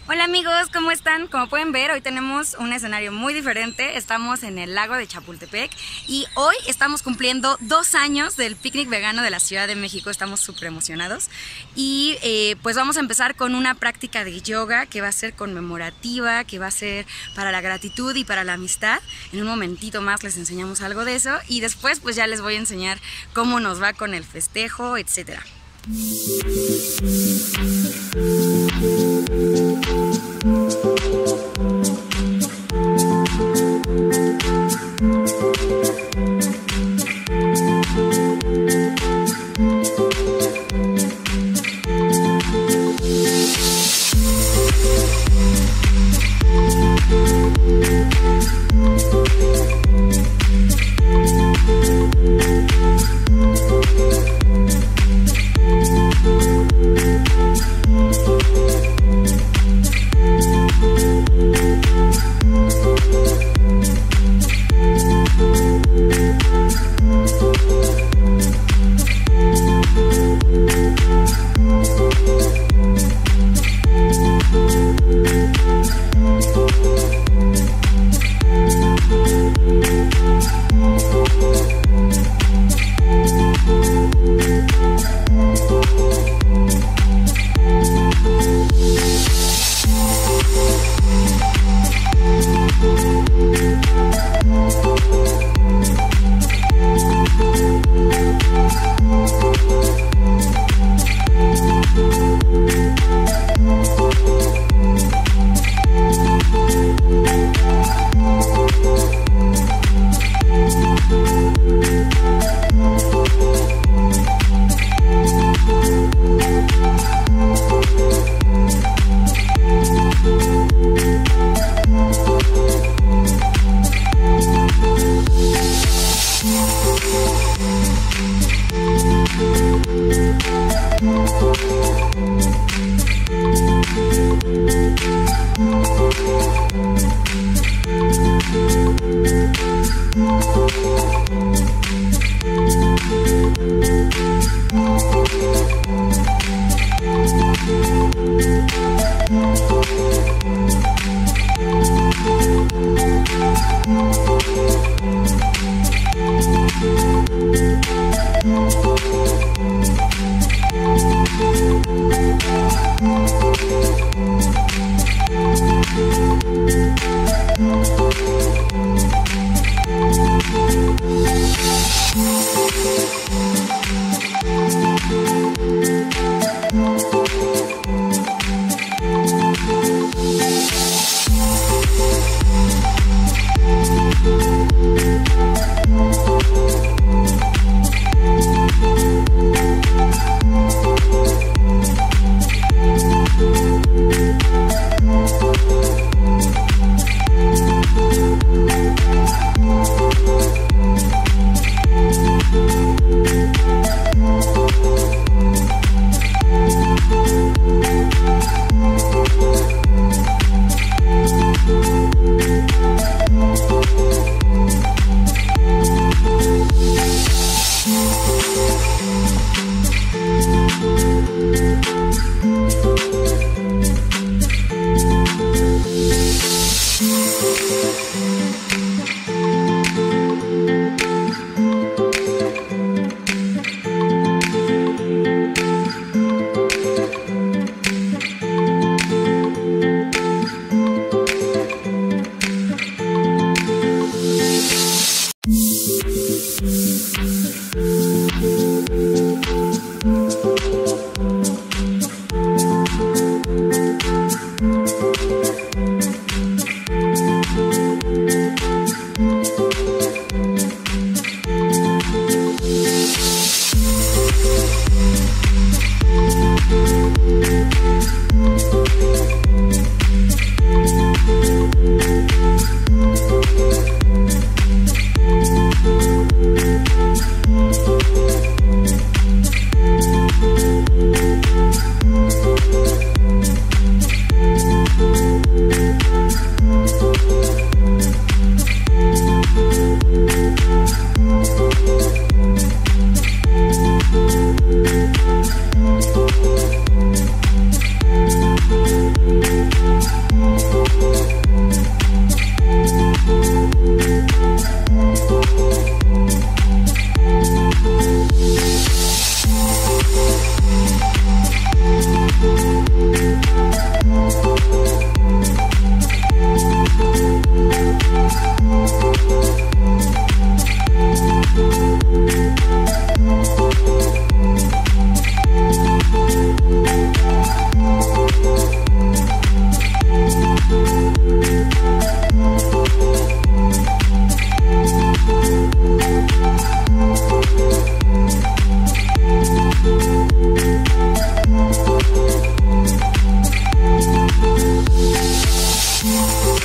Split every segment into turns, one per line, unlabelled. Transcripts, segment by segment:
Hola amigos, ¿cómo están? Como pueden ver, hoy tenemos un escenario muy diferente. Estamos en el lago de Chapultepec y hoy estamos cumpliendo 2 años del picnic vegano de la Ciudad de México. Estamos súper emocionados y pues vamos a empezar con una práctica de yoga que va a ser conmemorativa, que va a ser para la gratitud y para la amistad. En un momentito más les enseñamos algo de eso y después pues ya les voy a enseñar cómo nos va con el festejo, etcétera.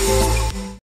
Bye.